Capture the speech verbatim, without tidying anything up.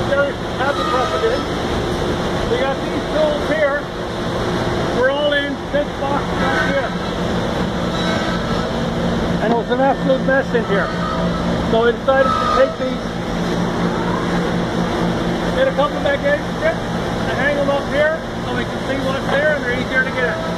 together have the precedent. We got these tools here. We're all in this box right here. And it was an absolute mess in here. So we decided to take these, get a couple of magnetic strips and hang them up here so we can see what's there and they're easier to get at.